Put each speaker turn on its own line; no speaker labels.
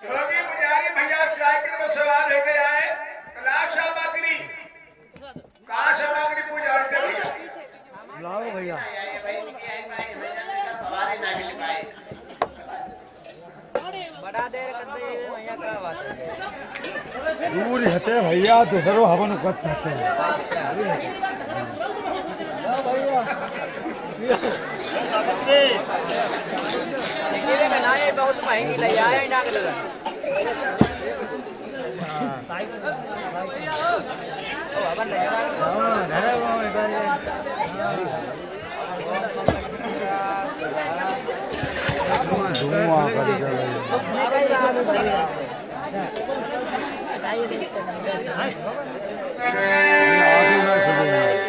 योगी पुजारी भैया साइकिल में सवार होकर आए। लाश सामग्री कहाँ सामग्री पूजा और भैया
लाओ भैया
सवारी ना मिल पाए।
बड़ा देर करते भैया क्या बात है।
दूर हते भैया दूसरो हवन कर सकते हैं
निकले का ना ये बहुत महंगी ले आए ना के लगा ओ हवन ले
हां घरे वो इधर धुआं कर दे